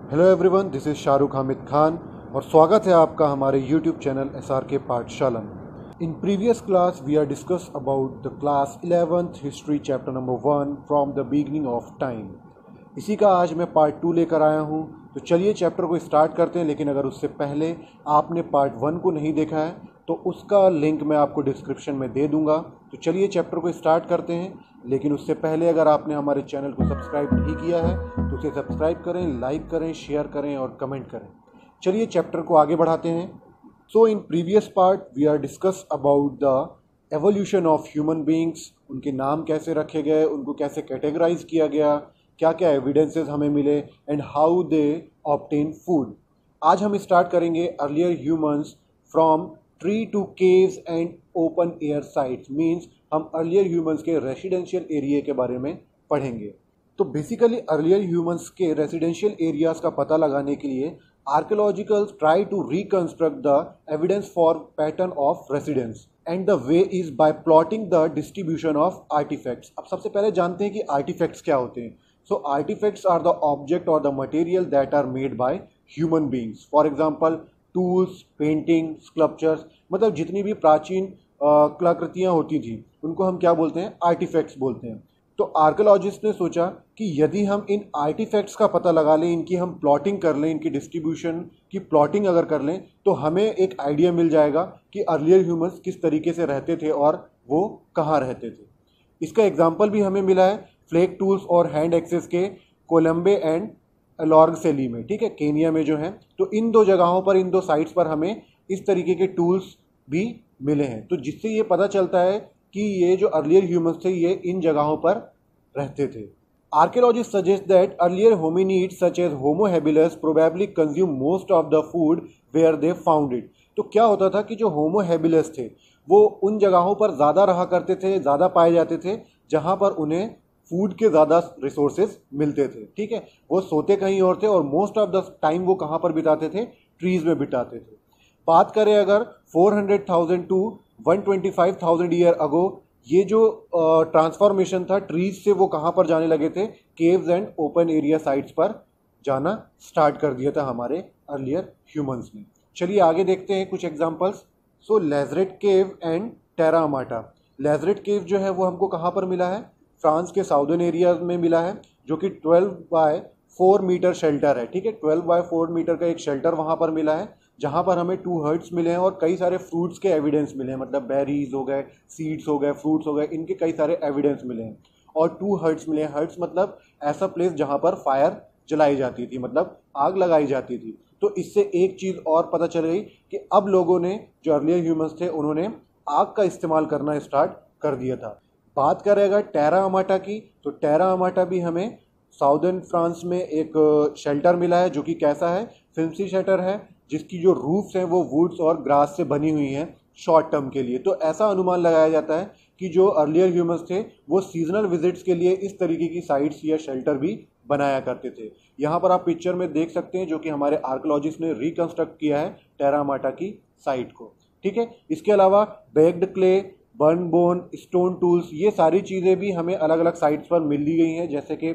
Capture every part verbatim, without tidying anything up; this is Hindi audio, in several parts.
Hello everyone, this is Shahrukh Hamid Khan और स्वागत है आपका हमारे YouTube channel S R K पाठशाला में। In previous class we are discuss about the class eleventh history chapter number one from the beginning of time. इसी का आज मैं पार्ट टू लेकर आया हूँ। तो चलिए चैप्टर को स्टार्ट करते हैं, लेकिन अगर उससे पहले आपने पार्ट वन को नहीं देखा है तो उसका लिंक मैं आपको डिस्क्रिप्शन में दे दूंगा। तो चलिए चैप्टर को स्टार्ट करते हैं, लेकिन उससे पहले अगर आपने हमारे चैनल को सब्सक्राइब नहीं किया है तो उसे सब्सक्राइब करें, लाइक करें, शेयर करें और कमेंट करें। चलिए चैप्टर को आगे बढ़ाते हैं। So in previous part we are discuss about the evolution of human beings. उनके नाम कैसे रखे गए, उनको कैसे कैटेगराइज किया गया, क्या क्या एविडेंसेस हमें मिले and how they obtain food. आज हम स्टार्ट करेंगे earlier humans from tree to caves and open air sites. Means हम अर्लियर ह्यूमंस के रेसिडेंशियल एरिया के बारे में पढ़ेंगे। तो बेसिकली अर्लियर ह्यूमंस के रेसिडेंशियल एरियाज का पता लगाने के लिए archaeologicals try to reconstruct the evidence for pattern of residence and the way is by plotting the distribution of artifacts. अब सबसे पहले जानते हैं कि आर्टिफैक्ट्स क्या होते हैं। So artifacts are the object और the material that are made by human beings. For example tools, painting, sculptures, मतलब जितनी भी प्राचीन कलाकृतियाँ होती थी उनको हम क्या बोलते हैं, आर्टिफैक्ट्स बोलते हैं। तो आर्कियोलॉजिस्ट ने सोचा कि यदि हम इन आर्टिफैक्ट्स का पता लगा लें, इनकी हम प्लॉटिंग कर लें, इनकी डिस्ट्रीब्यूशन की प्लॉटिंग अगर कर लें तो हमें एक आइडिया मिल जाएगा कि अर्लियर ह्यूमंस किस तरीके से रहते थे और वो कहाँ रहते थे। इसका एग्जाम्पल भी हमें मिला है फ्लेक टूल्स और हैंड एक्सेस के कोलंबे एंड अलॉर्ग सैली में, ठीक है, केनिया में जो है। तो इन दो जगहों पर, इन दो साइट्स पर हमें इस तरीके के टूल्स भी मिले हैं। तो जिससे ये पता चलता है कि ये जो अर्लियर ह्यूमंस थे ये इन जगहों पर रहते थे। Archaeologist suggest that earlier hominids such as Homo habilis probably consume most of the food where they found it. तो क्या होता था कि जो होमो हैबिलस थे वो उन जगहों पर ज़्यादा रहा करते थे, ज़्यादा पाए जाते थे जहाँ पर उन्हें फूड के ज़्यादा रिसोर्सेज मिलते थे, ठीक है। वो सोते कहीं और थे और मोस्ट ऑफ द टाइम वो कहाँ पर बिताते थे, ट्रीज में बिताते थे। बात करें अगर four hundred thousand to one twenty five thousand year ago, ये जो ट्रांसफॉर्मेशन uh, था ट्रीज से वो कहाँ पर जाने लगे थे, caves and open area sites पर जाना स्टार्ट कर दिया था हमारे अर्लियर ह्यूमंस ने। चलिए आगे देखते हैं कुछ एग्जांपल्स। सो लेज़रेट केव एंड टेरा अमाटा। लेज़रेट केव जो है वो हमको कहाँ पर मिला है, फ्रांस के साउदर्न एरिया में मिला है, जो कि twelve by four metre shelter है, ठीक है। ट्वेल्व बाय फोर मीटर का एक शेल्टर वहाँ पर मिला है जहाँ पर हमें टू हर्ट्स मिले हैं और कई सारे फ्रूट्स के एविडेंस मिले हैं। मतलब बेरीज हो गए, सीड्स हो गए, फ्रूट्स हो गए, इनके कई सारे एविडेंस मिले हैं। और टू हर्ट्स मिले हैं। हर्ट्स मतलब ऐसा प्लेस जहाँ पर फायर जलाई जाती थी, मतलब आग लगाई जाती थी। तो इससे एक चीज़ और पता चल गई कि अब लोगों ने, जो अर्लियर ह्यूमंस थे, उन्होंने आग का इस्तेमाल करना स्टार्ट कर दिया था। बात करें अगर टेरा अमाटा की, तो टेरा अमाटा भी हमें साउदर्न फ्रांस में एक शेल्टर मिला है, जो कि कैसा है, फिल्मसी शेल्टर है, जिसकी जो रूफ्स हैं वो वुड्स और ग्रास से बनी हुई हैं शॉर्ट टर्म के लिए। तो ऐसा अनुमान लगाया जाता है कि जो अर्लियर ह्यूमंस थे वो सीजनल विजिट्स के लिए इस तरीके की साइट्स या शेल्टर भी बनाया करते थे। यहाँ पर आप पिक्चर में देख सकते हैं, जो कि हमारे आर्कियोलॉजिस्ट ने रिकंस्ट्रक्ट किया है टेरा अमाटा की साइट को, ठीक है। इसके अलावा baked clay, burn bone, stone tools, ये सारी चीज़ें भी हमें अलग अलग साइट्स पर मिल दी गई हैं, जैसे कि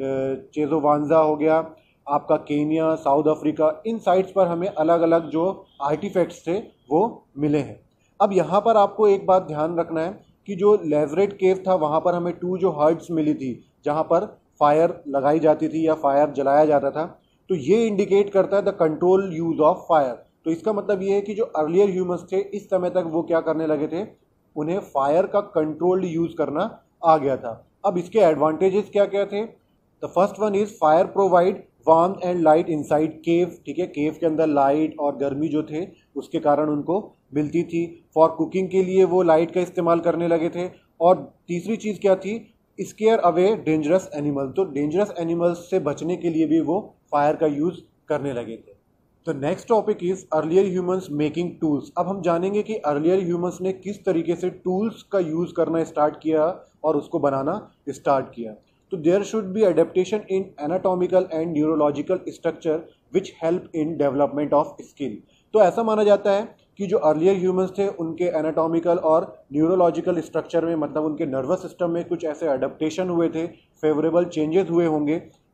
चेजोवांजा हो गया, आपका केनिया, साउथ अफ्रीका, इन साइट्स पर हमें अलग अलग जो आर्टिफैक्ट्स थे वो मिले हैं। अब यहाँ पर आपको एक बात ध्यान रखना है कि जो लेज़रेट केव था वहाँ पर हमें टू जो हर्ट्स मिली थी जहाँ पर फायर लगाई जाती थी या फायर जलाया जाता था। तो ये इंडिकेट करता है the control use of fire. तो इसका मतलब ये है कि जो अर्लियर ह्यूमंस थे इस समय तक वो क्या करने लगे थे, उन्हें फायर का कंट्रोल्ड यूज करना आ गया था। अब इसके एडवांटेजेस क्या क्या थे। The first one is fire provide warmth and light inside cave, ठीक है। केव के अंदर लाइट और गर्मी जो थे उसके कारण उनको मिलती थी। फॉर कुकिंग के लिए वो लाइट का इस्तेमाल करने लगे थे। और तीसरी चीज़ क्या थी, स्केयर अवे डेंजरस एनिमल्स। तो डेंजरस एनिमल्स से बचने के लिए भी वो फायर का यूज़ करने लगे थे। तो next topic is earlier humans making tools. अब हम जानेंगे कि अर्लियर ह्यूमंस ने किस तरीके से टूल्स का यूज़ करना स्टार्ट किया और उसको बनाना स्टार्ट किया। तो there should be adaptation in anatomical and neurological structure which help in development of skill. तो ऐसा माना जाता है कि जो अर्लियर ह्यूमंस थे उनके एनाटॉमिकल और न्यूरोलॉजिकल स्ट्रक्चर में, मतलब उनके नर्वस सिस्टम में कुछ ऐसे अडेप्टेशन हुए थे, फेवरेबल चेंजेस हुए होंगे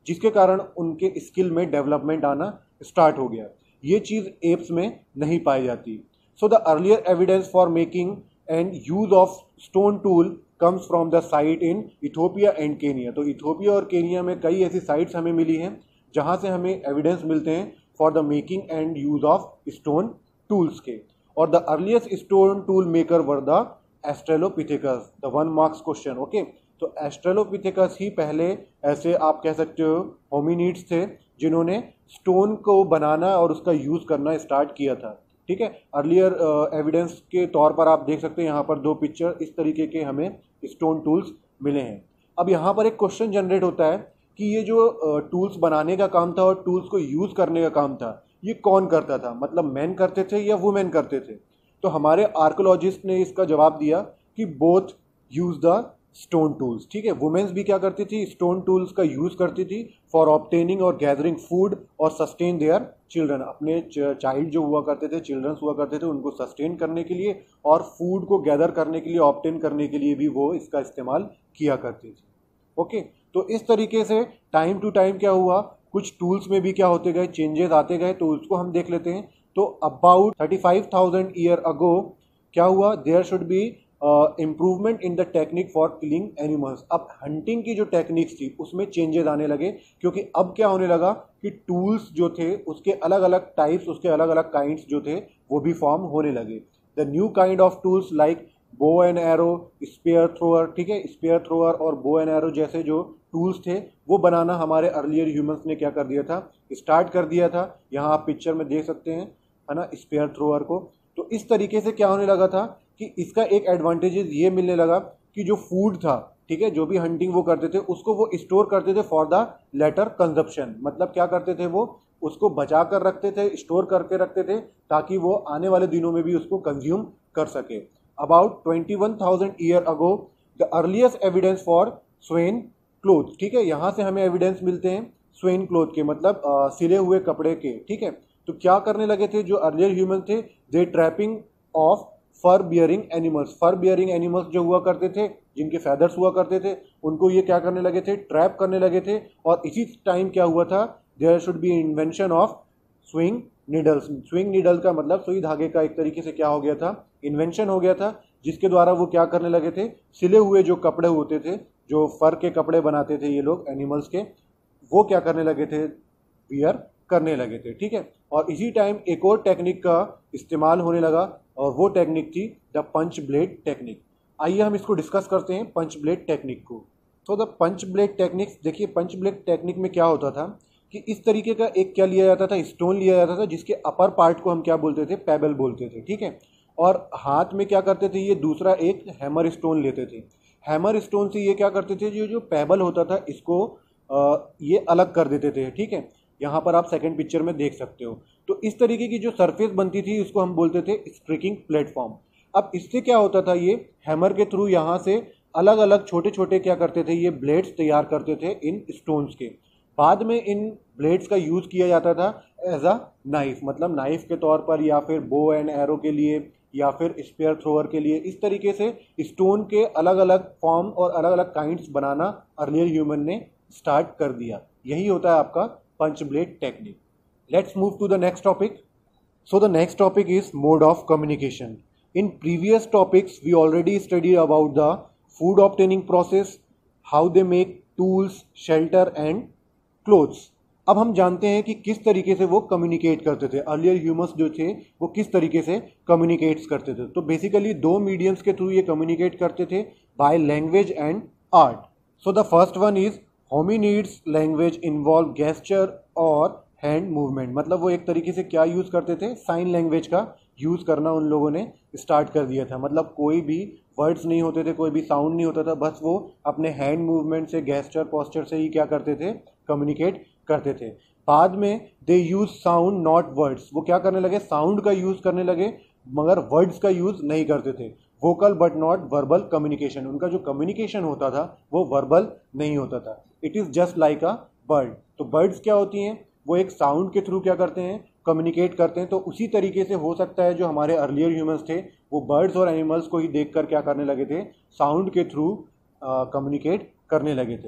जिसके कारण उनके स्किल में डेवलपमेंट आना स्टार्ट हो गया। ये चीज़ एप्स में नहीं पाई जाती। So the earlier evidence for making and use of stone tool comes from the site in Ethiopia and Kenya. तो इथोपिया और केनिया में कई ऐसी साइट्स हमें मिली हैं जहाँ से हमें एविडेंस मिलते हैं for the making and use of stone tools के। और the earliest stone tool maker were the Australopithecus. The one marks question, okay. तो एस्ट्रेलोपिथेकस ही पहले ऐसे आप कह सकते हो होमिनिड्स थे जिन्होंने स्टोन को बनाना और उसका यूज़ करना स्टार्ट किया था, ठीक है। अर्लियर एविडेंस के तौर पर आप देख सकते हैं यहाँ पर दो पिक्चर इस तरीके के हमें स्टोन टूल्स मिले हैं। अब यहाँ पर एक क्वेश्चन जनरेट होता है कि ये जो टूल्स बनाने का काम था और टूल्स को यूज़ करने का काम था, ये कौन करता था? मतलब मैन करते थे या वुमेन करते थे? तो हमारे आर्कोलॉजिस्ट ने इसका जवाब दिया कि both use the stone tools, ठीक है। वुमेन्स भी क्या करती थी? स्टोन टूल्स का यूज़ करती थी फॉर ऑब्टेनिंग और गैदरिंग फूड और सस्टेन देयर चिल्ड्रन। अपने चाइल्ड जो हुआ करते थे, चिल्ड्रंस हुआ करते थे, उनको सस्टेन करने के लिए और फूड को गैदर करने के लिए, ऑब्टेन करने के लिए भी वो इसका इस्तेमाल किया करती थी, ओके। तो इस तरीके से टाइम टू टाइम क्या हुआ, कुछ टूल्स में भी क्या होते गए, चेंजेस आते गए। तो उसको हम देख लेते हैं। तो about thirty five thousand year ago क्या हुआ, there should be improvement in the technique for killing animals. अब हंटिंग की जो टेक्निक्स थी उसमें चेंजेस आने लगे, क्योंकि अब क्या होने लगा कि टूल्स जो थे उसके अलग अलग टाइप्स, उसके अलग अलग काइंड्स जो थे वो भी फॉर्म होने लगे। The new kind of tools like bow and arrow, spear thrower, ठीक है, स्पेयर थ्रोअर और बो एंड एरो जैसे जो टूल्स थे वो बनाना हमारे अर्लियर ह्यूमंस ने क्या कर दिया था, स्टार्ट कर दिया था। यहाँ आप पिक्चर में देख सकते हैं, है ना, स्पेयर थ्रोअर को। तो इस तरीके से क्या होने लगा था कि इसका एक एडवांटेजेस ये मिलने लगा कि जो फूड था, ठीक है, जो भी हंटिंग वो करते थे उसको वो स्टोर करते थे फॉर द लेटर कंजप्शन। मतलब क्या करते थे, वो उसको बचा कर रखते थे, स्टोर करके रखते थे ताकि वो आने वाले दिनों में भी उसको कंज्यूम कर सके। About twenty one thousand year ago the earliest evidence for sewn cloth, ठीक है। यहाँ से हमें एविडेंस मिलते हैं स्वेन क्लोथ के, मतलब आ, सिले हुए कपड़े के, ठीक है। तो क्या करने लगे थे जो अर्लियर ह्यूमन थे, they trapping of fur bearing animals. Fur bearing animals जो हुआ करते थे, जिनके फैदर्स हुआ करते थे, उनको ये क्या करने लगे थे, ट्रैप करने लगे थे। और इसी टाइम क्या हुआ था, there should be invention of sewing needles. Sewing needle का मतलब सुई धागे का एक तरीके से क्या हो गया था, इन्वेंशन हो गया था, जिसके द्वारा वो क्या करने लगे थे, सिले हुए जो कपड़े होते थे, जो फर के कपड़े बनाते थे ये लोग एनिमल्स के, वो क्या करने लगे थे, वियर करने लगे थे, ठीक है। और इसी टाइम एक और टेक्निक का इस्तेमाल होने लगा और वो टेक्निक थी द पंच ब्लेड टेक्निक। आइए हम इसको डिस्कस करते हैं, पंच ब्लेड टेक्निक को। तो द पंच ब्लेड टेक्निक्स, देखिए पंच ब्लेड टेक्निक में क्या होता था कि इस तरीके का एक क्या लिया जाता था, स्टोन लिया जाता था, जिसके अपर पार्ट को हम क्या बोलते थे, पेबल बोलते थे, ठीक है। और हाथ में क्या करते थे, ये दूसरा एक हैमर स्टोन लेते थे। हैमर स्टोन से ये क्या करते थे, जो जो पेबल होता था इसको आ, ये अलग कर देते थे, ठीक है। यहाँ पर आप सेकंड पिक्चर में देख सकते हो। तो इस तरीके की जो सरफेस बनती थी इसको हम बोलते थे स्ट्रिकिंग प्लेटफॉर्म। अब इससे क्या होता था, ये हैमर के थ्रू यहाँ से अलग अलग छोटे छोटे क्या करते थे, ये ब्लेड्स तैयार करते थे इन स्टोन्स के। बाद में इन ब्लेड्स का यूज़ किया जाता था एज अ नाइफ, मतलब नाइफ के तौर पर, या फिर बो एंड एरो के लिए, या फिर स्पेयर थ्रोअर के लिए। इस तरीके से स्टोन के अलग अलग फॉर्म और अलग अलग काइंड्स बनाना अर्लियर ह्यूमन ने स्टार्ट कर दिया। यही होता है आपका punch blade technique. Let's move to the next topic. So the next topic is mode of communication. In previous topics we already study about the food obtaining process, how they make tools, shelter and clothes. अब हम जानते हैं कि किस तरीके से वो कम्युनिकेट करते थे, अर्लियर ह्यूमंस जो थे वो किस तरीके से कम्युनिकेट्स करते थे। तो बेसिकली दो मीडियम्स के थ्रू ये कम्युनिकेट करते थे, by language and art. So the first one is hominids language involve gesture और हैंड मूवमेंट। मतलब वो एक तरीके से क्या यूज़ करते थे, साइन लैंग्वेज का यूज़ करना उन लोगों ने स्टार्ट कर दिया था। मतलब कोई भी वर्ड्स नहीं होते थे, कोई भी साउंड नहीं होता था, बस वो अपने हैंड मूवमेंट से, गेस्चर, पोस्चर से ही क्या करते थे, कम्युनिकेट करते थे। बाद में they use sound not words. वो क्या करने लगे, साउंड का यूज़ करने लगे मगर वर्ड्स का यूज़ नहीं करते थे। Vocal but not verbal communication. उनका जो कम्युनिकेशन होता था वो वर्बल नहीं होता था। It is just like a bird. तो बर्ड्स क्या होती हैं, वो एक साउंड के थ्रू क्या करते हैं, कम्युनिकेट करते हैं। तो उसी तरीके से हो सकता है जो हमारे अर्लियर ह्यूमंस थे वो बर्ड्स और एनिमल्स को ही देखकर क्या करने लगे थे, साउंड के थ्रू कम्युनिकेट करने लगे थे।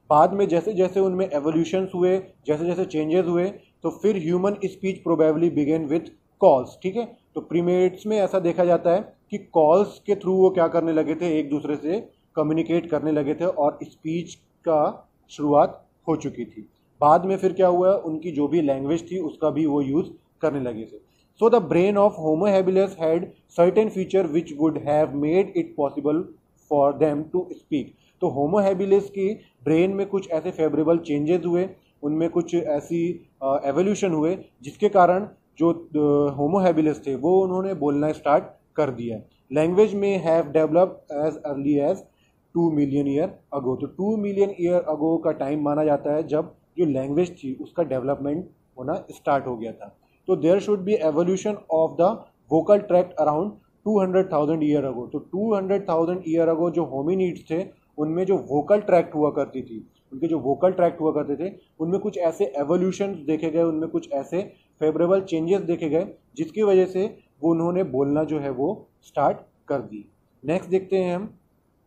बाद में जैसे जैसे उनमें एवोल्यूशंस हुए, जैसे जैसे चेंजेस हुए, तो फिर human speech probably began with calls, ठीक है। तो प्रीमेट्स में ऐसा देखा जाता है कि कॉल्स के थ्रू वो क्या करने लगे थे, एक दूसरे से कम्युनिकेट करने लगे थे और स्पीच का शुरुआत हो चुकी थी। बाद में फिर क्या हुआ, उनकी जो भी लैंग्वेज थी उसका भी वो यूज़ करने लगे थे। So the brain of Homo habilis had certain feature which would have made it possible for them to speak. तो होमो हैबिलिस की ब्रेन में कुछ ऐसे फेवरेबल चेंजेस हुए, उनमें कुछ ऐसी एवोल्यूशन uh, हुए जिसके कारण जो होमो हैबिलिस थे वो उन्होंने बोलना स्टार्ट कर दिया। लैंग्वेज में have developed as early as two million year ago. तो टू मिलियन ईयर अगो का टाइम माना जाता है जब जो लैंग्वेज थी उसका डेवलपमेंट होना स्टार्ट हो गया था। तो there should be evolution of the vocal tract around two hundred thousand year ago. तो two hundred thousand year ago जो होमिनिड्स थे उनमें जो वोकल ट्रैक्ट हुआ करती थी, उनके जो वोकल ट्रैक्ट हुआ करते थे उनमें कुछ ऐसे एवोल्यूशन देखे गए, उनमें कुछ ऐसे फेवरेबल चेंजेस देखे गए जिसकी वजह से वो उन्होंने बोलना जो है वो स्टार्ट कर दी। नेक्स्ट देखते हैं हम,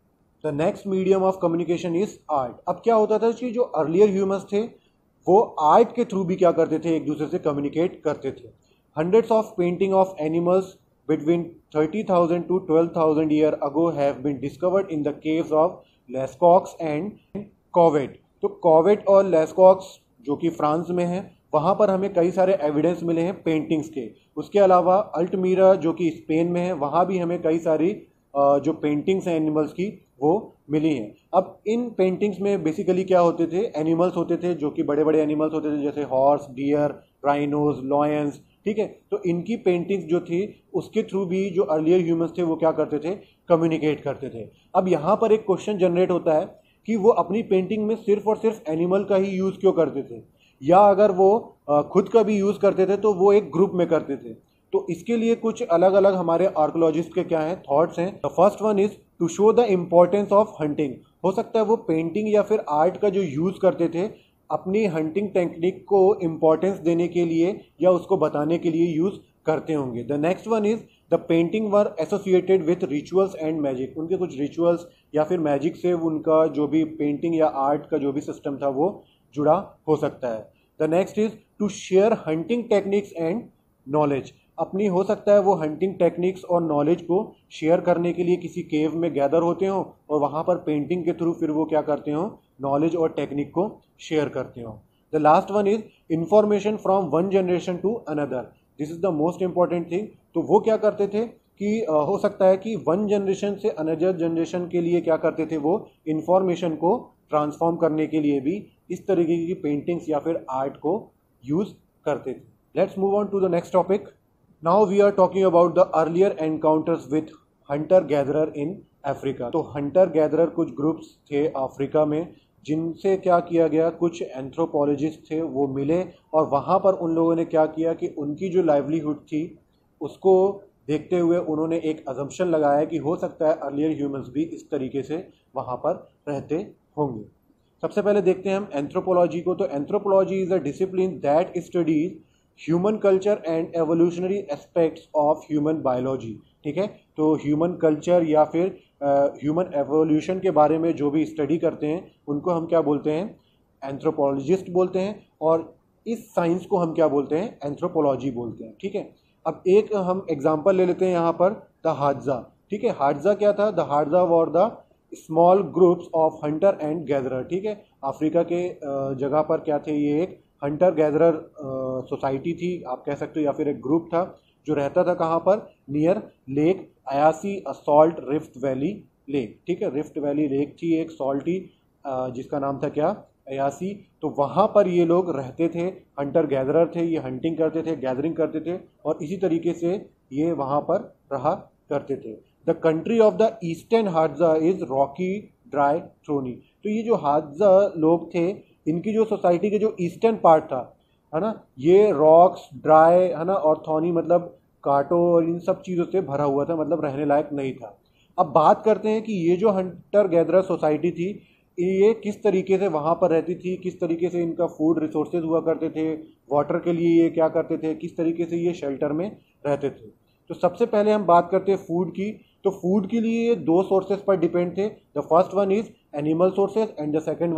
the next medium of communication is art. अब क्या होता था कि जो अर्लियर ह्यूमंस थे वो आर्ट के थ्रू भी क्या करते थे, एक दूसरे से कम्युनिकेट करते थे। Hundreds of painting of animals between thirty thousand to twelve thousand year ago have been discovered in the caves of Lascaux and Chauvet. तो कॉवेट और लेस्कॉक्स जो कि फ्रांस में है, वहाँ पर हमें कई सारे एविडेंस मिले हैं पेंटिंग्स के। उसके अलावा अल्टमीरा जो कि स्पेन में है, वहाँ भी हमें कई सारी जो पेंटिंग्स हैं एनिमल्स की वो मिली हैं। अब इन पेंटिंग्स में बेसिकली क्या होते थे, एनिमल्स होते थे जो कि बड़े बड़े एनिमल्स होते थे जैसे हॉर्स, डियर, राइनोज, लॉयंस, ठीक है। तो इनकी पेंटिंग्स जो थी उसके थ्रू भी जो अर्लियर ह्यूमंस थे वो क्या करते थे, कम्युनिकेट करते थे। अब यहाँ पर एक क्वेश्चन जनरेट होता है कि वो अपनी पेंटिंग में सिर्फ और सिर्फ एनिमल का ही यूज़ क्यों करते थे, या अगर वो खुद का भी यूज़ करते थे तो वो एक ग्रुप में करते थे। तो इसके लिए कुछ अलग अलग हमारे आर्कोलॉजिस्ट के क्या हैं थॉट्स हैं। The first one is to show the importance of hunting. हो सकता है वो पेंटिंग या फिर आर्ट का जो यूज़ करते थे अपनी हंटिंग टेक्निक को इम्पोर्टेंस देने के लिए या उसको बताने के लिए यूज़ करते होंगे। The next one is the painting were associated with rituals and magic. उनके कुछ रिचुअल्स या फिर मैजिक से उनका जो भी पेंटिंग या आर्ट का जो भी सिस्टम था वो जुड़ा हो सकता है। The next is to share hunting techniques and knowledge. अपनी हो सकता है वो हंटिंग टेक्निक्स और नॉलेज को शेयर करने के लिए किसी केव में गैदर होते हो और वहाँ पर पेंटिंग के थ्रू फिर वो क्या करते हो, नॉलेज और टेक्निक को शेयर करते हो। The last one is information from one generation to another. This is the most important thing. तो वो क्या करते थे कि uh, हो सकता है कि वन जनरेशन से अनदर जनरेशन के लिए क्या करते थे, वो इंफॉर्मेशन को ट्रांसफॉर्म करने के लिए भी इस तरीके की पेंटिंग्स या फिर आर्ट को यूज़ करते थे। Let's move on to the next topic. Now we are talking about the earlier encounters with hunter gatherer in Africa. तो हंटर गैदरर कुछ ग्रुप्स थे अफ्रीका में जिनसे क्या किया गया, कुछ एंथ्रोपोलॉजिस्ट थे वो मिले और वहाँ पर उन लोगों ने क्या किया कि उनकी जो लाइवलीहुड थी उसको देखते हुए उन्होंने एक अजम्पशन लगाया कि हो सकता है अर्लियर ह्यूमंस भी इस तरीके से वहाँ पर रहते होंगे। सबसे पहले देखते हैं हम एंथ्रोपोलॉजी को। तो anthropology is a discipline that studies human culture and evolutionary aspects of human biology. ठीक है, तो ह्यूमन कल्चर या फिर ह्यूमन uh, एवोल्यूशन के बारे में जो भी स्टडी करते हैं उनको हम क्या बोलते हैं, एंथ्रोपोलॉजिस्ट बोलते हैं। और इस साइंस को हम क्या बोलते हैं, एंथ्रोपोलॉजी बोलते हैं। ठीक है, अब एक हम एग्जांपल ले लेते हैं यहाँ पर, द हाडजा। ठीक है, हाडजा क्या था, the Hadza were the small groups of hunter and gatherer. ठीक है, अफ्रीका के जगह पर क्या थे, ये एक हंटर गैदरर सोसाइटी थी आप कह सकते हो, या फिर एक ग्रुप था जो रहता था कहाँ पर, near Lake Eyasi, a salt rift valley lake. ठीक है, रिफ्ट वैली लेक थी एक सॉल्टी जिसका नाम था क्या, अयासी। तो वहाँ पर ये लोग रहते थे, हंटर गैदरर थे, ये हंटिंग करते थे, गैदरिंग करते थे और इसी तरीके से ये वहाँ पर रहा करते थे। The country of the eastern Hadza is rocky dry thorny. तो ये जो हाडजा लोग थे इनकी जो सोसाइटी के जो ईस्टर्न पार्ट था है ना, ये रॉक्स, ड्राई है ना, और थॉनी मतलब कांटों और इन सब चीज़ों से भरा हुआ था, मतलब रहने लायक नहीं था। अब बात करते हैं कि ये जो हंटर गैदरर सोसाइटी थी ये किस तरीके से वहाँ पर रहती थी, किस तरीके से इनका फूड रिसोर्सेज हुआ करते थे, वाटर के लिए ये क्या करते थे, किस तरीके से ये शेल्टर में रहते थे। तो सबसे पहले हम बात करते हैं फूड की। तो फूड के लिए ये दो सोर्सेज पर डिपेंड थे। The first one is animal sources and the second one is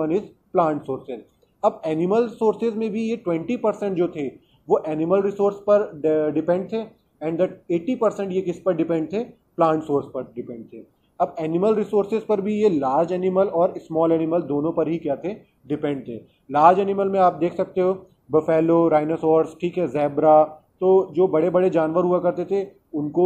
plant sources. अब एनिमल सोर्सेज में भी ये ट्वेंटी परसेंट जो थे वो एनिमल रिसोर्स पर डिपेंड थे एंड द एटी परसेंट ये किस पर डिपेंड थे, प्लांट सोर्स पर डिपेंड थे। अब एनिमल रिसोर्सेज पर भी ये लार्ज एनिमल और स्मॉल एनिमल दोनों पर ही क्या थे, डिपेंड थे। लार्ज एनिमल में आप देख सकते हो बफेलो, राइनोसोर्स, ठीक है, ज़ेब्रा, तो जो बड़े बड़े जानवर हुआ करते थे उनको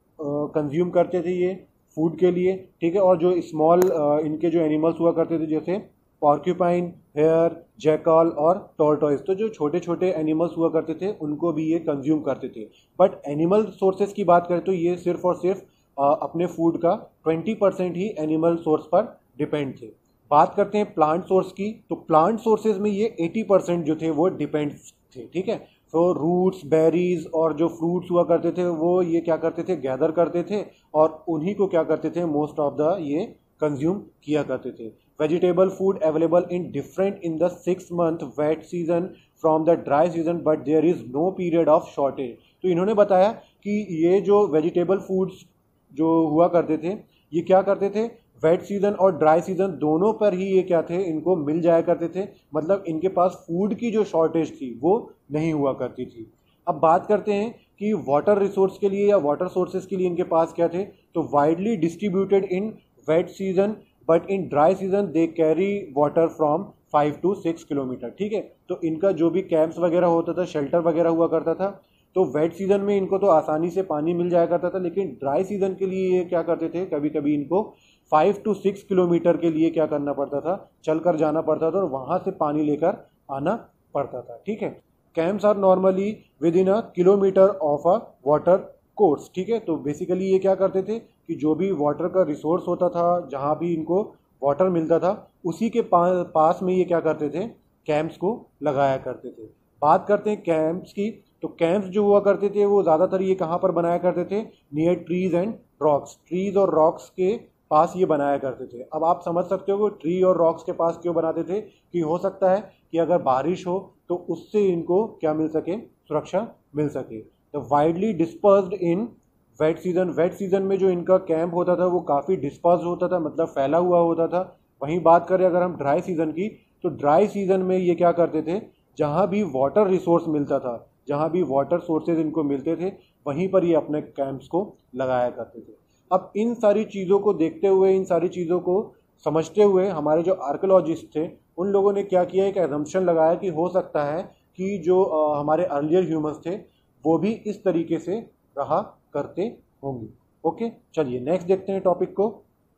कंज्यूम करते थे ये फूड के लिए, ठीक है। और जो स्मॉल इनके जो एनिमल्स हुआ करते थे जैसे पॉर्क्यूपाइन, हेयर, जैकल और टॉर्टोइस, तो जो छोटे छोटे एनिमल्स हुआ करते थे उनको भी ये कंज्यूम करते थे। बट एनिमल सोर्सेज की बात करें तो ये सिर्फ और सिर्फ अपने फूड का ट्वेंटी परसेंट ही एनिमल सोर्स पर डिपेंड थे। बात करते हैं प्लांट सोर्स की, तो प्लांट सोर्सेज में ये एटी परसेंट जो थे वो डिपेंड थे, ठीक है। तो रूट्स, बेरीज और जो फ्रूट्स हुआ करते थे वो ये क्या करते थे, गैदर करते थे और उन्हीं को क्या करते थे, मोस्ट ऑफ द ये कंज्यूम किया करते थे। Vegetable food available in different in the six month wet season from the dry season but there is no period of shortage. तो इन्होंने बताया कि ये जो वेजिटेबल फूड्स जो हुआ करते थे ये क्या करते थे, वेट सीजन और ड्राई सीजन दोनों पर ही ये क्या थे, इनको मिल जाया करते थे, मतलब इनके पास फूड की जो शॉर्टेज थी वो नहीं हुआ करती थी। अब बात करते हैं कि वाटर रिसोर्स के लिए या वाटर सोर्सेज के लिए इनके पास क्या थे, तो widely distributed in wet season but in dry season they carry water from five to six kilometre, ठीक है। तो इनका जो भी कैंप्स वगैरह होता था, शेल्टर वगैरह हुआ करता था, तो वेट सीजन में इनको तो आसानी से पानी मिल जाया करता था, लेकिन ड्राई सीजन के लिए ये क्या करते थे, कभी कभी इनको फाइव टू सिक्स किलोमीटर के लिए क्या करना पड़ता था, चल कर जाना पड़ता था और वहाँ से पानी लेकर आना पड़ता था, ठीक है। Camps are normally within a kilometre of a water course, ठीक है। तो बेसिकली ये क्या करते थे कि जो भी वाटर का रिसोर्स होता था, जहाँ भी इनको वाटर मिलता था, उसी के पा, पास में ये क्या करते थे, कैंप्स को लगाया करते थे। बात करते हैं कैंप्स की, तो कैंप्स जो हुआ करते थे वो ज़्यादातर ये कहाँ पर बनाया करते थे, near trees and rocks, trees और रॉक्स के पास ये बनाया करते थे। अब आप समझ सकते हो कि ट्री और रॉक्स के पास क्यों बनाते थे, कि हो सकता है कि अगर बारिश हो तो उससे इनको क्या मिल सके, सुरक्षा मिल सके। तो widely dispersed in wet season, wet season में जो इनका कैंप होता था वो काफ़ी डिस्पर्स होता था, मतलब फैला हुआ होता था। वहीं बात करें अगर हम ड्राई सीजन की, तो ड्राई सीजन में ये क्या करते थे, जहाँ भी वाटर रिसोर्स मिलता था, जहाँ भी वाटर सोर्सेज इनको मिलते थे, वहीं पर ये अपने कैंप्स को लगाया करते थे। अब इन सारी चीज़ों को देखते हुए, इन सारी चीज़ों को समझते हुए हमारे जो आर्कियोलॉजिस्ट थे उन लोगों ने क्या किया, एक एजम्पशन लगाया कि हो सकता है कि जो आ, हमारे अर्लियर ह्यूमंस थे वो भी इस तरीके से रहा करते होंगे। ओके, चलिए नेक्स्ट देखते हैं टॉपिक को।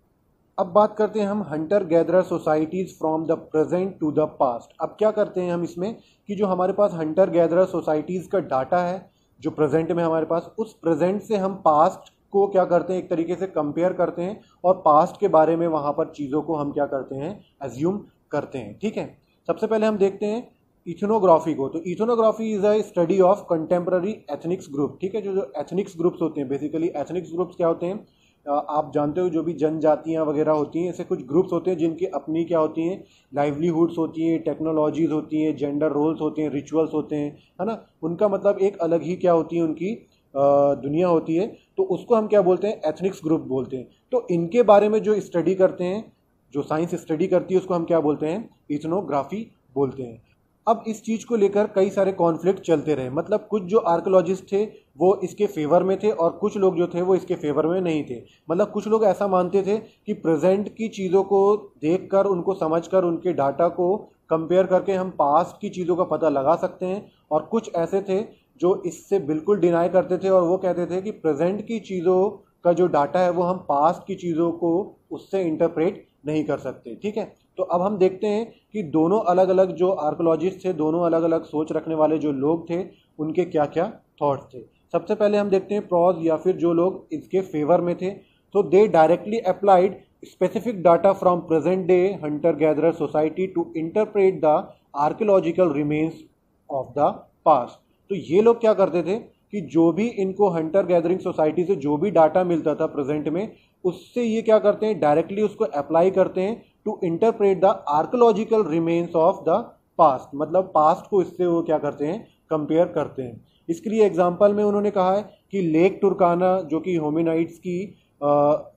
अब बात करते हैं हम hunter gatherer societies from the present to the past. अब क्या करते हैं हम इसमें कि जो हमारे पास हंटर गैदरर सोसाइटीज़ का डाटा है जो प्रेजेंट में हमारे पास, उस प्रेजेंट से हम पास्ट को क्या करते हैं, एक तरीके से कंपेयर करते हैं और पास्ट के बारे में वहाँ पर चीज़ों को हम क्या करते हैं, एज्यूम करते हैं, ठीक है। सबसे पहले हम देखते हैं इथनोग्राफी को। तो ethnography is a study of contemporary ethnics group, ठीक है। जो जो एथनिक्स ग्रुप्स होते हैं, बेसिकली एथनिक्स ग्रुप्स क्या होते हैं, आप जानते हो जो भी जनजातियाँ वगैरह होती हैं, ऐसे कुछ ग्रुप्स होते हैं जिनकी अपनी क्या होती हैं, लाइवलीहुड्स होती हैं, टेक्नोलॉजीज होती हैं, जेंडर रोल्स होते हैं, रिचुअल्स होते हैं, है ना। उनका मतलब एक अलग ही क्या होती है, उनकी दुनिया होती है। तो उसको हम क्या बोलते हैं, एथनिक्स ग्रुप बोलते हैं। तो इनके बारे में जो स्टडी करते हैं, जो साइंस स्टडी करती है, उसको हम क्या बोलते हैं, इथनोग्राफी बोलते हैं। अब इस चीज़ को लेकर कई सारे कॉन्फ्लिक्ट चलते रहे, मतलब कुछ जो आर्कियोलॉजिस्ट थे वो इसके फेवर में थे और कुछ लोग जो थे वो इसके फेवर में नहीं थे। मतलब कुछ लोग ऐसा मानते थे कि प्रेजेंट की चीज़ों को देखकर, उनको समझकर, उनके डाटा को कंपेयर करके हम पास्ट की चीज़ों का पता लगा सकते हैं, और कुछ ऐसे थे जो इससे बिल्कुल डिनाई करते थे और वो कहते थे कि प्रेजेंट की चीज़ों का जो डाटा है वो हम पास्ट की चीज़ों को उससे इंटरप्रेट नहीं कर सकते, ठीक है। तो अब हम देखते हैं कि दोनों अलग अलग जो आर्कियोलॉजिस्ट थे, दोनों अलग अलग सोच रखने वाले जो लोग थे, उनके क्या क्या थॉट्स थे। सबसे पहले हम देखते हैं प्रॉज, या फिर जो लोग इसके फेवर में थे। तो they directly applied specific data from present day hunter gatherer society to interpret the archaeological remains of the past. तो ये लोग क्या करते थे कि जो भी इनको हंटर गैदरिंग सोसाइटी से जो भी डाटा मिलता था प्रेजेंट में, उससे ये क्या करते हैं, डायरेक्टली उसको अप्लाई करते हैं to interpret the archaeological remains of the past. मतलब पास्ट को इससे वो क्या करते हैं, कंपेयर करते हैं। इसके लिए एग्जाम्पल में उन्होंने कहा है कि लेक टुर्काना जो कि होमिनाइड्स की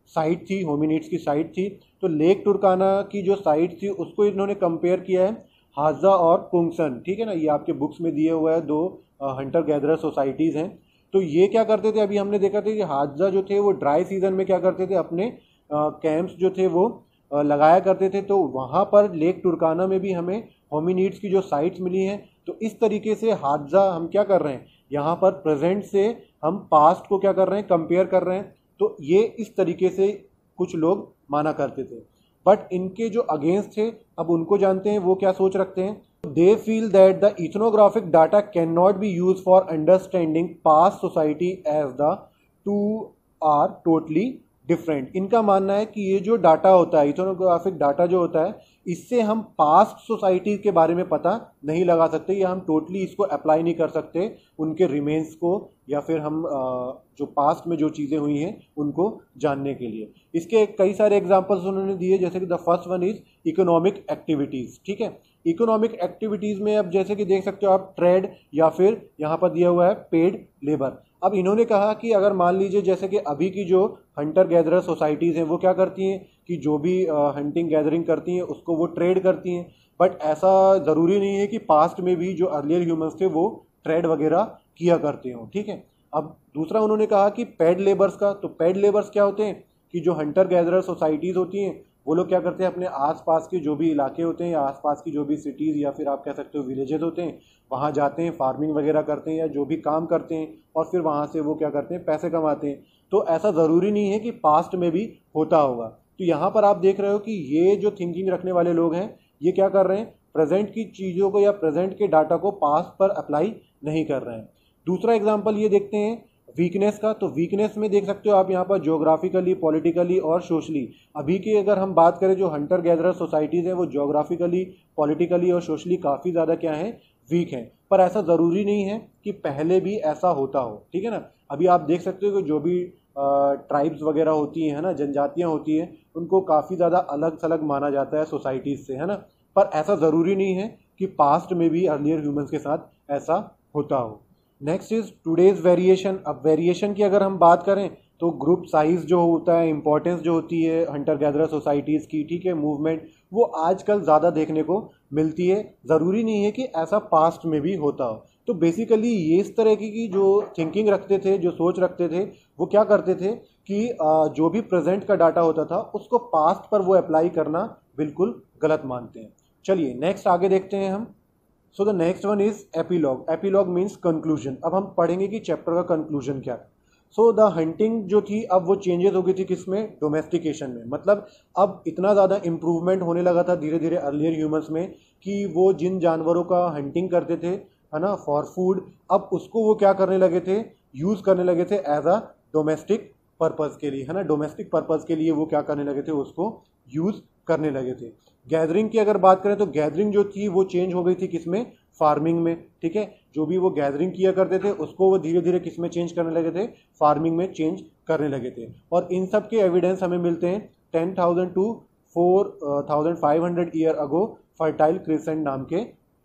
साइट थी, होमिनिड्स की साइट थी। तो लेक टुर्काना की जो साइट थी उसको इन्होंने कंपेयर किया है हाजा और पुंगसन, ठीक है ना, ये आपके बुक्स में दिए हुआ है, दो हंटर गैदरर सोसाइटीज़ हैं। तो ये क्या करते थे, अभी हमने देखा था कि हाजा जो थे वो ड्राई सीजन में क्या करते थे, अपने कैंप्स जो थे वो आ, लगाया करते थे। तो वहाँ पर लेक टुर्काना में भी हमें होमिनिड्स की जो साइट्स मिली हैं। तो इस तरीके से हाजा हम क्या कर रहे हैं, यहाँ पर प्रेजेंट से हम पास्ट को क्या कर रहे हैं, कंपेयर कर रहे हैं। तो ये इस तरीके से कुछ लोग माना करते थे। बट इनके जो अगेंस्ट थे, अब उनको जानते हैं वो क्या सोच रखते हैं। They feel that the ethnographic data can not be use for understanding past society as the two are totally different. इनका मानना है कि ये जो डाटा होता है, इथनोग्राफिक डाटा जो होता है, इससे हम पास्ट सोसाइटी के बारे में पता नहीं लगा सकते, या हम टोटली इसको अप्लाई नहीं कर सकते उनके रिमेन्स को, या फिर हम जो पास्ट में जो चीज़ें हुई हैं उनको जानने के लिए। इसके कई सारे एग्जांपल्स उन्होंने दिए, जैसे कि the first one is economic activities, ठीक है। इकोनॉमिक एक्टिविटीज़ में अब जैसे कि देख सकते हो आप ट्रेड, या फिर यहाँ पर दिया हुआ है पेड लेबर। अब इन्होंने कहा कि अगर मान लीजिए जैसे कि अभी की जो हंटर गैदरर सोसाइटीज़ हैं वो क्या करती हैं कि जो भी हंटिंग गैदरिंग करती हैं उसको वो ट्रेड करती हैं। बट ऐसा ज़रूरी नहीं है कि पास्ट में भी जो अर्लियर ह्यूमंस थे वो ट्रेड वगैरह किया करते हों, ठीक है। अब दूसरा उन्होंने कहा कि पेड लेबर्स का, तो पेड लेबर्स क्या होते हैं कि जो हंटर गैदरर सोसाइटीज़ होती हैं वो लोग क्या करते हैं, अपने आसपास के जो भी इलाके होते हैं या आसपास की जो भी सिटीज़ या फिर आप कह सकते हो विलेजेस होते हैं, वहाँ जाते हैं, फार्मिंग वगैरह करते हैं या जो भी काम करते हैं, और फिर वहाँ से वो क्या करते हैं, पैसे कमाते हैं। तो ऐसा ज़रूरी नहीं है कि पास्ट में भी होता होगा। तो यहाँ पर आप देख रहे हो कि ये जो थिंकिंग रखने वाले लोग हैं ये क्या कर रहे हैं, प्रेजेंट की चीज़ों को या प्रेजेंट के डाटा को पास्ट पर अप्लाई नहीं कर रहे हैं। दूसरा एग्जाम्पल ये देखते हैं वीकनेस का। तो वीकनेस में देख सकते हो आप यहाँ पर ज्योग्राफिकली, पॉलिटिकली और सोशली। अभी की अगर हम बात करें जो हंटर गैदरर सोसाइटीज़ हैं वो ज्योग्राफिकली, पॉलिटिकली और सोशली काफ़ी ज़्यादा क्या है, वीक हैं। पर ऐसा ज़रूरी नहीं है कि पहले भी ऐसा होता हो, ठीक है ना। अभी आप देख सकते हो कि जो भी ट्राइब्स वगैरह होती हैं, है ना, जनजातियाँ होती हैं, उनको काफ़ी ज़्यादा अलग थलग माना जाता है सोसाइटीज़ से, है ना। पर ऐसा ज़रूरी नहीं है कि पास्ट में भी अर्लियर ह्यूमंस के साथ ऐसा होता हो। Next is today's variation. अब वेरिएशन की अगर हम बात करें तो ग्रुप साइज जो होता है, इंपॉर्टेंस जो होती है हंटर गैदरर सोसाइटीज़ की, ठीक है, मूवमेंट, वो आजकल ज़्यादा देखने को मिलती है। ज़रूरी नहीं है कि ऐसा पास्ट में भी होता हो। तो बेसिकली ये इस तरह की जो थिंकिंग रखते थे, जो सोच रखते थे, वो क्या करते थे कि जो भी प्रेजेंट का डाटा होता था उसको पास्ट पर वो अप्लाई करना बिल्कुल गलत मानते हैं। चलिए नेक्स्ट आगे देखते हैं हम। So the next one is epilogue. Epilogue means conclusion. अब हम पढ़ेंगे कि चैप्टर का कंक्लूजन क्या है। सो द हंटिंग जो थी अब वो चेंजेस हो गई थी किसमें, डोमेस्टिकेशन में। मतलब अब इतना ज़्यादा इम्प्रूवमेंट होने लगा था धीरे धीरे अर्लियर ह्यूमंस में कि वो जिन जानवरों का हंटिंग करते थे, है ना, फॉर फूड, अब उसको वो क्या करने लगे थे, यूज़ करने लगे थे एज अ डोमेस्टिक पर्पज़ के लिए, है ना। डोमेस्टिक पर्पज़ के लिए वो क्या करने लगे थे, उसको यूज़ करने लगे थे। गैदरिंग की अगर बात करें तो गैदरिंग जो थी वो चेंज हो गई थी किसमें, फार्मिंग में, ठीक है। जो भी वो गैदरिंग किया करते थे उसको वो धीरे धीरे किस में चेंज करने लगे थे, फार्मिंग में चेंज करने लगे थे। और इन सब के एविडेंस हमें मिलते हैं ten thousand to four thousand five hundred year ago fertile crescent नाम के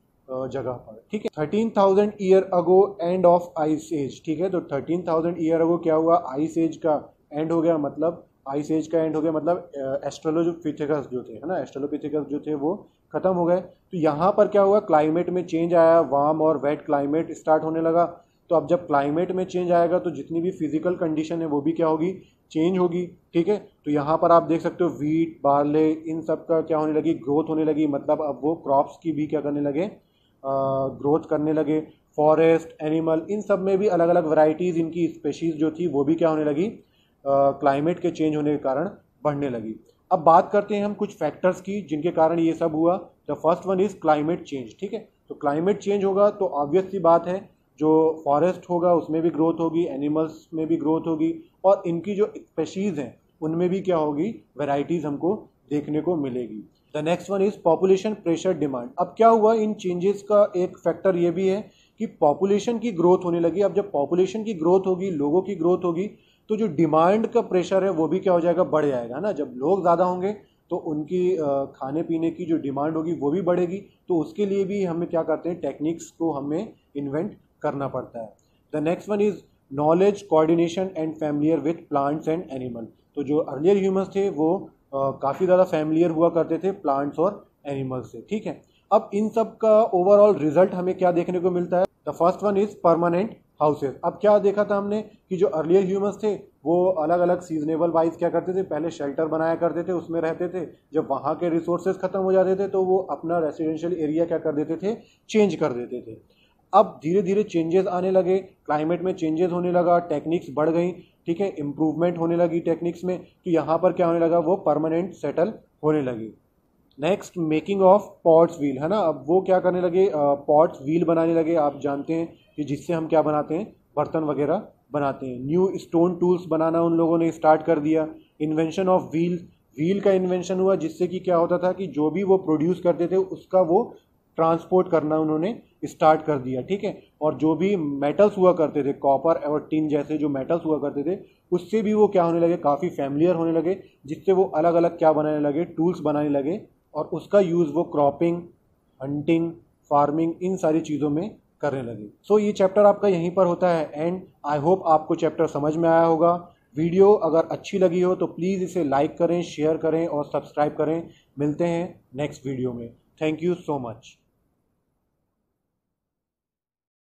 जगह पर, ठीक है। Thirteen thousand year ago end of ice age, ठीक है। तो थर्टीन थाउजेंड ईयर अगो क्या हुआ, आइस एज का एंड हो गया। मतलब आइस एज का एंड हो गया, मतलब एस्ट्रोलोपिथेकस जो थे, है ना, एस्ट्रोलोपिथेकस जो थे वो खत्म हो गए। तो यहाँ पर क्या हुआ, क्लाइमेट में चेंज आया, वार्म और वेट क्लाइमेट स्टार्ट होने लगा। तो अब जब क्लाइमेट में चेंज आएगा तो जितनी भी फिजिकल कंडीशन है वो भी क्या होगी, चेंज होगी, ठीक है। तो यहाँ पर आप देख सकते हो वीट, बार्ले, इन सब का क्या होने लगी, ग्रोथ होने लगी। मतलब अब वो क्रॉप्स की भी क्या करने लगे, ग्रोथ करने लगे। फॉरेस्ट, एनिमल, इन सब में भी अलग अलग वैरायटीज़, इनकी स्पेशीज़ जो थी वो भी क्या होने लगी, क्लाइमेट के चेंज होने के कारण बढ़ने लगी। अब बात करते हैं हम कुछ फैक्टर्स की जिनके कारण ये सब हुआ। The first one is climate change, ठीक है। तो क्लाइमेट चेंज होगा तो ऑब्वियस सी बात है जो फॉरेस्ट होगा उसमें भी ग्रोथ होगी, एनिमल्स में भी ग्रोथ होगी, और इनकी जो स्पेशीज़ हैं उनमें भी क्या होगी, वैरायटीज़ हमको देखने को मिलेगी। The next one is population pressure demand. अब क्या हुआ, इन चेंजेस का एक फैक्टर ये भी है कि पॉपुलेशन की ग्रोथ होने लगी। अब जब पॉपुलेशन की ग्रोथ होगी, लोगों की ग्रोथ होगी, तो जो डिमांड का प्रेशर है वो भी क्या हो जाएगा, बढ़ जाएगा ना। जब लोग ज़्यादा होंगे तो उनकी खाने पीने की जो डिमांड होगी वो भी बढ़ेगी। तो उसके लिए भी हमें क्या करते हैं, टेक्निक्स को हमें इन्वेंट करना पड़ता है। The next one is knowledge, coordination and familiar with plants and animal. तो जो अर्लियर ह्यूमंस थे वो काफ़ी ज़्यादा फैमिलियर हुआ करते थे प्लांट्स और एनिमल्स से, ठीक है। अब इन सब का ओवरऑल रिजल्ट हमें क्या देखने को मिलता है? The first one is permanent houses. अब क्या देखा था हमने कि जो अर्लियर ह्यूमंस थे वो अलग अलग सीजनेबल वाइज क्या करते थे, पहले शेल्टर बनाया करते थे, उसमें रहते थे। जब वहाँ के रिसोर्सेज खत्म हो जाते थे तो वो अपना रेसिडेंशियल एरिया क्या कर देते थे, चेंज कर देते थे। अब धीरे धीरे चेंजेस आने लगे, क्लाइमेट में चेंजेस होने लगा, टेक्निक्स बढ़ गई, ठीक है, इम्प्रूवमेंट होने लगी टेक्निक्स में, तो यहाँ पर क्या होने लगा, वो परमानेंट सेटल होने लगी। Next, making of pots wheel, है ना। अब वो क्या करने लगे, पॉट्स व्हील बनाने लगे। आप जानते हैं कि जिससे हम क्या बनाते हैं, बर्तन वगैरह बनाते हैं। न्यू स्टोन टूल्स बनाना उन लोगों ने स्टार्ट कर दिया। इन्वेंशन ऑफ व्हील, व्हील का इन्वेंशन हुआ, जिससे कि क्या होता था कि जो भी वो प्रोड्यूस करते थे उसका वो ट्रांसपोर्ट करना उन्होंने स्टार्ट कर दिया, ठीक है। और जो भी मेटल्स हुआ करते थे, कॉपर और टिन जैसे जो मेटल्स हुआ करते थे, उससे भी वो क्या होने लगे, काफ़ी फैमिलियर होने लगे, जिससे वो अलग अलग क्या बनाने लगे, टूल्स बनाने लगे। और उसका यूज़ वो क्रॉपिंग, हंटिंग, फार्मिंग, इन सारी चीज़ों में करने लगे। सो so, ये चैप्टर आपका यहीं पर होता है एंड आई होप आपको चैप्टर समझ में आया होगा। वीडियो अगर अच्छी लगी हो तो प्लीज़ इसे लाइक करें, शेयर करें और सब्सक्राइब करें। मिलते हैं नेक्स्ट वीडियो में। Thank you so much.